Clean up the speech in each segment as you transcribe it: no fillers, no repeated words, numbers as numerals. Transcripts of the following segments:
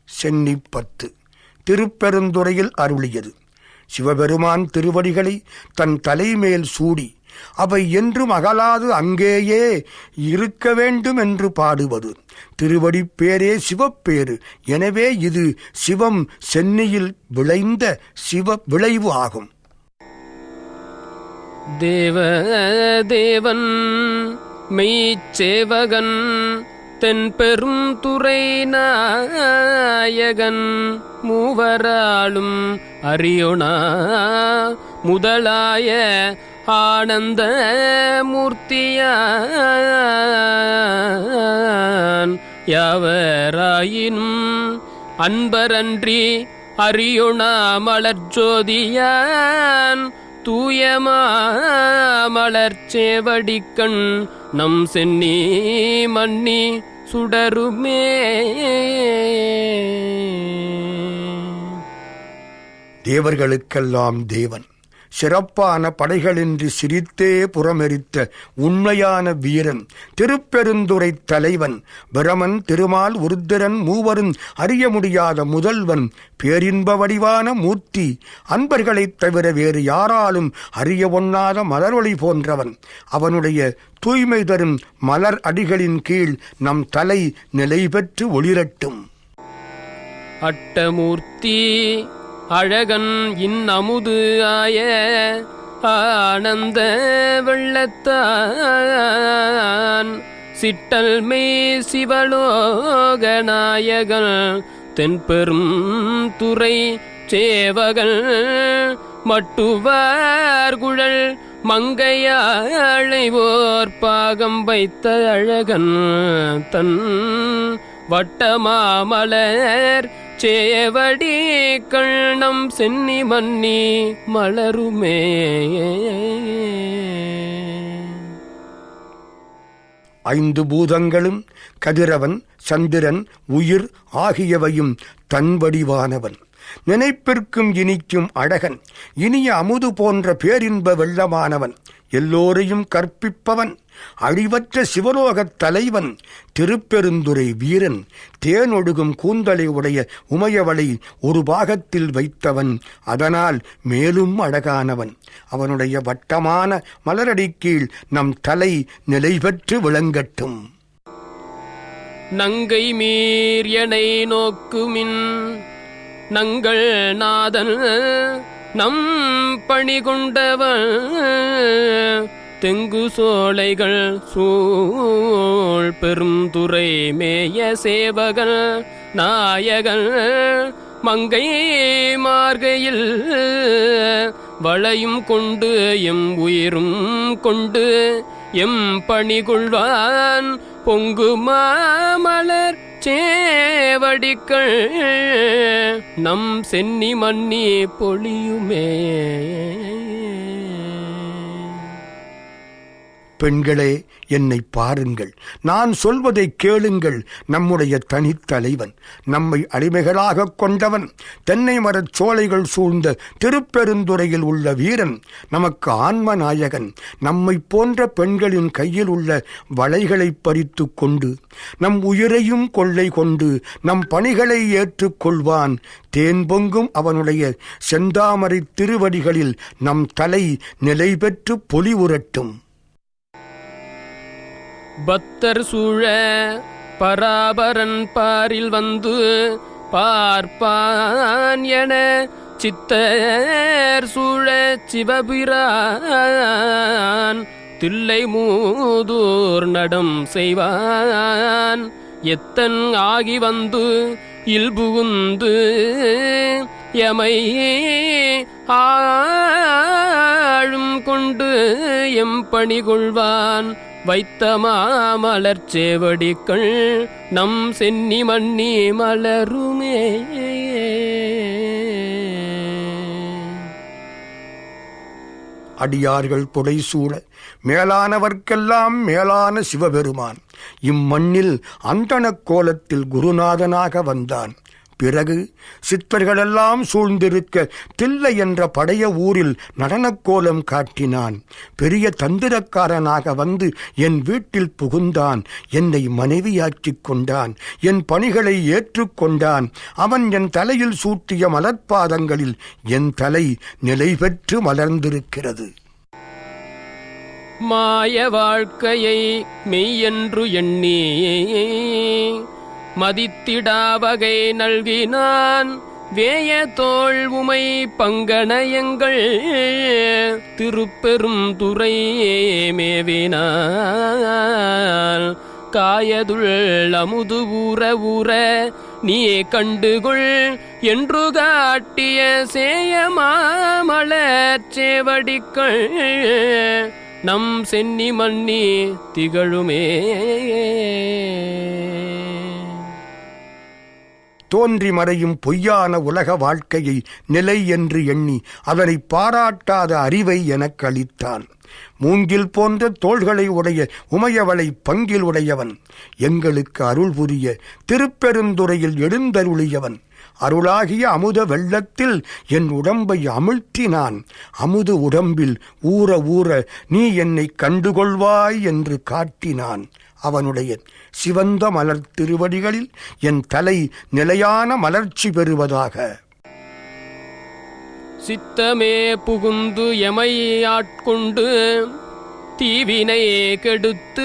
சென்னி 10 திருப்பெருந்துறையில் அருளியது. சிவபெருமான் திருவடிகளை தன் தலைமேல் சூடி அவை என்றும் அகலாது அங்கேயே இருக்க வேண்டும் என்று பாடுவது. திருவடி பேரே சிவப்பேறு. எனவே இது சிவம் சென்னியில் விளைந்த சிவ விளைவு ஆகும். தேவன் மெய்ச்சேவகன் தென்பெரும் துறை நாயகன் மூவராளும் அறியொணா முதலாய ஆனந்த மூர்த்தியான் யாவராயினும் அன்பரன்றி அறியொணா மலர்ஜோதியான் தூயமா மலர்ச்சேவடிக்கண் நம் சென்னி மன்னி சுடருமே. தேவர்களுக்கெல்லாம் தேவன், சிறப்பான படைகளின்றி சிரித்தே புறமெரித்த உண்மையான வீரன், திருப்பெருந்துறை தலைவன், பிரமன் திருமால் உருத்திரன் மூவரும் அறிய முடியாத முதல்வன், பேரின்ப வடிவான மூர்த்தி, அன்பர்களைத் தவிர வேறு யாராலும் அறிய ஒண்ணாத மலரொளி போன்றவன். அவனுடைய தூய்மை தரும் மலர் அடிகளின் கீழ் நம் தலை நிலை பெற்று ஒளிரட்டும். அட்டமூர்த்தி அழகன் இன்னமுது ஆய ஆனந்த வெள்ளத்தான் சிட்டல்மே சிவலோகநாயகன் தென்பெரும் துறை சேவகன் மட்டுவார் குழல் மங்கையாழைவோர் பாகம் வைத்த அழகன் தன் வட்டமாமலர் சேவடி கண்ணம் சென்னி மன்னி மலருமே. ஐந்து பூதங்களும் கதிரவன் சந்திரன் உயிர் ஆகியவையும் தன் வடிவானவன், நினைப்பிற்கும் இனிக்கும் அழகன், இனிய அமுது போன்ற பேரின்ப வெள்ளமானவன், எல்லோரையும் கற்பிப்பவன், அழிவற்ற சிவலோகத் தலைவன், திருப்பெருந்துறை வீரன், தேனொடுகும் கூந்தலை உடைய உமையவளை ஒரு பாகத்தில் வைத்தவன், அதனால் மேலும் அழகானவன். அவனுடைய வட்டமான மலரடி கீழ் நம் தலை நிலை பெற்று விளங்கட்டும். நங்கை மீரியனை நோக்குமின் நங்கள் நாதன் நம் பணி கொண்டவன், தெங்கு சோலைகள் சூழ் பெருந்துறை மேய சேவகன் நாயகன், மங்கை மார்கையில் வளையும் கொண்டு எம் உயிரும் கொண்டு எம் பணி கொள்வான், பொங்கு மாமலர் சேவடிக்கள் நம் சென்னி மன்னி பொழியுமே. பெண்களே, என்னை பாருங்கள், நான் சொல்வதை கேளுங்கள். நம்முடைய தனித்தலைவன், நம்மை அடிமைகளாக கொண்டவன், தென்னை மரச் சோலைகள் சூழ்ந்த திருப்பெருந்துறையில் உள்ள வீரன், நமக்கு ஆன்ம நாயகன், நம்மை போன்ற பெண்களின் கையில் உள்ள வளைகளை பறித்து கொண்டு நம் உயிரையும் கொள்ளை கொண்டு நம் பணிகளை ஏற்றுக்கொள்வான். தேன் பொங்கும் அவனுடைய செந்தாமரை திருவடிகளில் நம் தலை நிலை பெற்று பொலிவுறட்டும். பக்தர் சூழ பராபரன் பாரில் வந்து பார்ப்பான் என சித்தர் சூழ சிவபிரான் தில்லை மூதூர் நடம் செய்வான், எத்தன் ஆகி வந்து இல்புகுந்து எமை ஆழும் கொண்டு எம் பணி கொள்வான், வைத்த மாமலர் சேவடிக்கள் நம் சென்னி மன்னி மலருமே. அடியார்கள் புடைசூழ மேலானவர்க்கெல்லாம் மேலான சிவபெருமான் இம்மண்ணில் அந்தணக் கோலத்தில் குருநாதனாக வந்தான். பிறகு சித்தர்களெல்லாம் சூழ்ந்திருக்க தில்லை என்ற படைய ஊரில் நடனக்கோலம் காட்டினான். பெரிய தந்திரக்காரனாக வந்து என் வீட்டில் புகுந்தான். என்னை மனைவியாக்கிக் கொண்டான். என் பணிகளை ஏற்றுக்கொண்டான். அவன் என் தலையில் சூட்டிய மலர்பாதங்களில் என் தலை நிலை பெற்று மலர்ந்திருக்கிறது. மாய வாழ்க்கையை மெய்யென்று எண்ணி மதித்திடாவகை நல்கினான். வேய தோள் உமை பங்கணயங்கள் திருப்பெரும் துறை மேவினான். காயதுள் அமுது ஊற ஊற நீ கண்டுகொள் என்று காட்டிய சேயமாமலர் சேவடிக்கள் நம் சென்னி மன்னி திகழுமே. தோன்றி மறையும் பொய்யான உலக வாழ்க்கையை நிலை என்று எண்ணி அதனை பாராட்டாத அறிவை எனக்கு அளித்தான். மூங்கில் போன்ற தோள்களை உடைய உமையவளை பங்கில் உடையவன். எங்களுக்கு அருள் புரிய திருப்பெருந்துறையில் எழுந்தருளியவன். அருளாகிய அமுத வெள்ளத்தில் என் உடம்பை அமிழ்த்தினான். அமுது உடம்பில் ஊற ஊற நீ என்னை கண்டுகொள்வாய் என்று காட்டினான். அவனுடைய சிவந்த மலர் திருவடிகளில் என் தலை நிலையான மலர்ச்சி பெறுவதாக. சித்தமே புகுந்து எமை ஆட்கொண்டு தீவினை கெடுத்து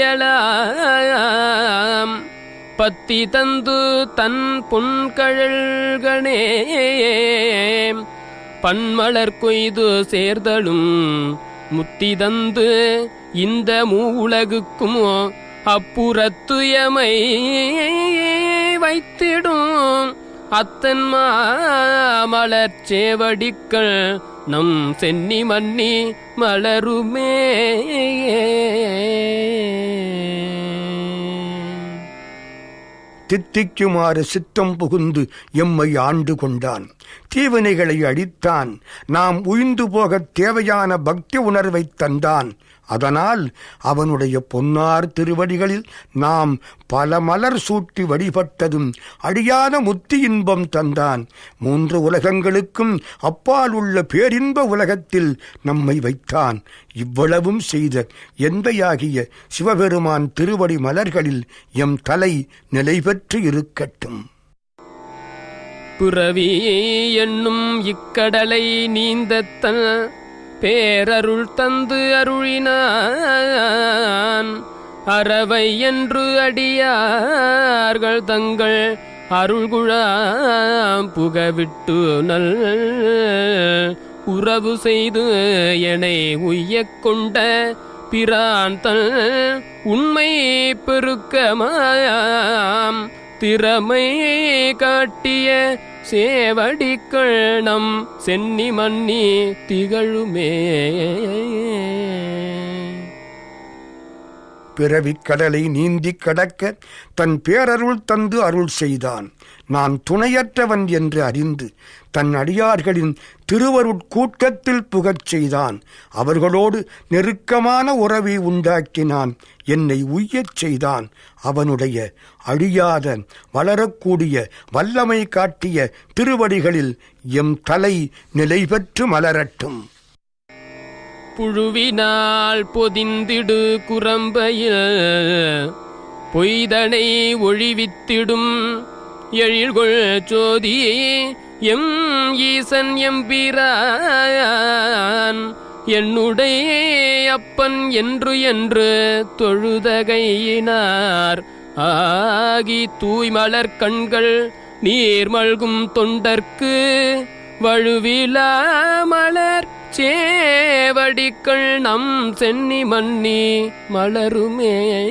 உயலாம். பத்தி தந்து தன் பொன்கழல்கனே பன்மலர் கொய்து சேர்தலும் முத்தி தந்து இந்த மூவுலகுக்கும் அப்புறத்து எமை வைத்திடும் அத்தன்மா மலர் சேவடிக்கள் நம் சென்னி மன்னி மலருமே. தித்திக்குமாறு சித்தம் புகுந்து எம்மை ஆண்டு கொண்டான். தீவினைகளை அடித்தான். நாம் உய்ந்து போகத் தேவையான பக்தி உணர்வை தந்தான். அதனால் அவனுடைய பொன்னார் திருவடிகளில் நாம் பல மலர் சூட்டி வழிபட்டதும் அழியாத முத்தி இன்பம் தந்தான். 3 உலகங்களுக்கும் அப்பால் உள்ள பேரின்ப உலகத்தில் நம்மை வைத்தான். இவ்வளவும் செய்த எந்தையாகிய சிவபெருமான் திருவடி மலர்களில் எம் தலை நிலை பெற்று இருக்கட்டும். புரவி என்னும் இக்கடலை நீந்தத்தன் பேரருள் தந்து அருளினான். அறவை என்று அடியார்கள் தங்கள் அருள்குழாம் புகவிட்டு நல் உறவு செய்து என்னை உய்யக் கொண்ட பிரான் தன் உண்மை பெருக்கமாம் திறமை காட்டிய சேவடிக்கள் நம் சென்னி மன்னி திகழுமே. பிறவிக் கடலை நீந்தி கடக்க தன் பேரருள் தந்து அருள் செய்தான். நான் துணையற்றவன் என்று அறிந்து தன் அடியார்களின் திருவருட்கூட்டத்தில் புகச் செய்தான். அவர்களோடு நெருக்கமான உறவை உண்டாக்கினான். என்னை உய்யச் செய்தான். அவனுடைய அழியாத வளரக்கூடிய வல்லமை காட்டிய திருவடிகளில் எம் தலை நிலை பெற்று மலரட்டும். புழுவினால் பொதிந்திடு குரம்பையில் பொய்தனை ஒழிவித்திடும் எழில்கொள் சோதி எம் ஈசன் எம்பிரான் என்னுடைய அப்பன் என்று என்று தொழுதகையினார் ஆகி தூய்மலர் கண்கள் நீர்மல்கும் தொண்டர்க்கு வழுவிலா மலர் சேவடிக்கள் நம் சென்னி மன்னி மலருமே.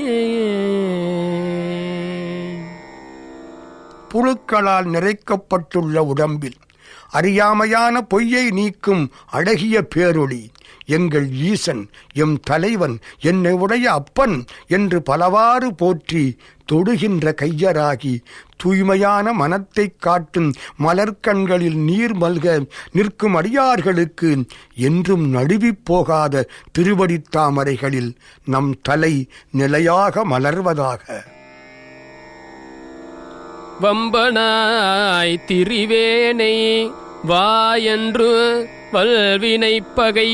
புழுக்களால் நிறைக்கப்பட்டுள்ள உடம்பில் அறியாமையான பொய்யை நீக்கும் அழகிய பேரொளி எங்கள் ஈசன் எம் தலைவன் என்னை உடைய அப்பன் என்று பலவாறு போற்றி தொடுகின்ற கையராகி தூய்மையான மனத்தை காட்டும் மலர்கண்களில் நீர் மல்க நிற்கும் அடியார்களுக்கு என்றும் நழுவிப் போகாத திருவடித்தாமரைகளில் நம் தலை நிலையாக மலர்வதாக. வம்பனாய் திரிவேனை வா என்று வல்வினை பகை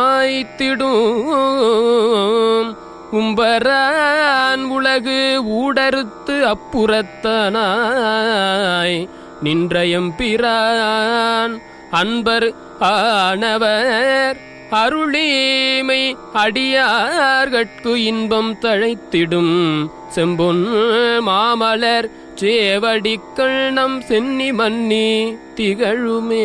மாய்த்திடும் உம்பரான் உலகு ஊடறுத்து அப்புறத்தனாய் நின்றயம் பிரான் அன்பர் ஆனவர் அருளீமை அடியார்கட்கு இன்பம் தழைத்திடும் செம்பொன் மாமலர் சேவடிக்கள் நம் சென்னி மன்னி திகழுமே.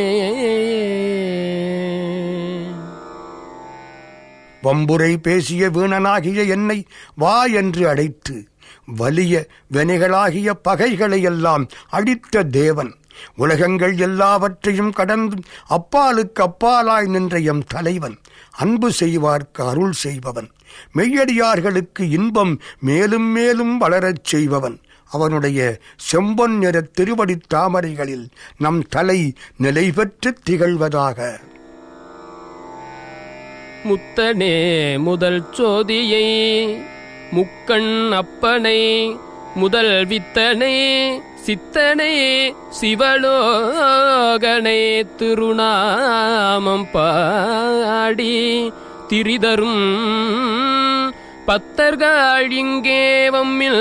வம்புரை பேசிய வீணனாகிய என்னை வா என்று அழைத்து வலிய வினைகளாகிய பகைகளை எல்லாம் அழித்த தேவன், உலகங்கள் எல்லாவற்றையும் கடந்து அப்பாலுக்கு அப்பாலாய் நின்ற எம் தலைவன், அன்பு செய்வார்க்கு அருள் செய்பவன், மெய்யடியார்களுக்கு இன்பம் மேலும் மேலும் வளரச் செய்பவன், அவனுடைய செம்பொன் நிற திருவடி தாமரைகளில் நம் தலை நிலை பெற்று திகழ்வதாக. முத்தனே முதல் சோதியை முக்கண் அப்பனை முதல் வித்தனை சித்தனை சிவலோகனை திருநாமம் பாடி திரிதரும் பத்தர்கள் இங்கே வம்மில்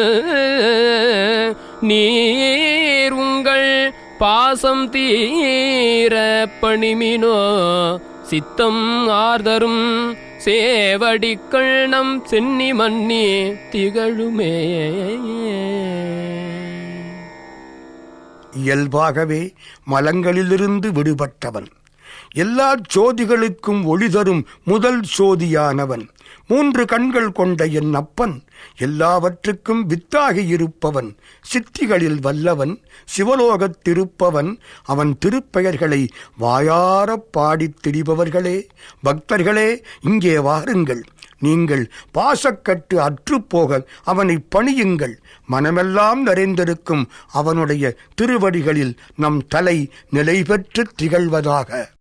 நீர் உங்கள் பாசம் தீர பணிமினோ சித்தம் ஆர்தரும் சேவடிக்கள் நம் சென்னி மன்னி திகழுமே. இயல்பாகவே மலங்களிலிருந்து விடுபட்டவன், எல்லா சோதிகளுக்கும் ஒளி தரும் முதல் சோதியானவன், 3 கண்கள் கொண்ட என் அப்பன், எல்லாவற்றுக்கும் வித்தாகி இருப்பவன், சித்திகளில் வல்லவன், சிவலோகத்திருப்பவன், அவன் திருப்பெயர்களை வாயாரப் பாடித் திரிபவர்களே, பக்தர்களே, இங்கே வாருங்கள். நீங்கள் பாசக்கட்டு அற்றுப்போக அவனை பணியுங்கள். மனமெல்லாம் நிறைந்திருக்கும் அவனுடைய திருவடிகளில் நம் தலை நிலை பெற்று திகழ்வதாக.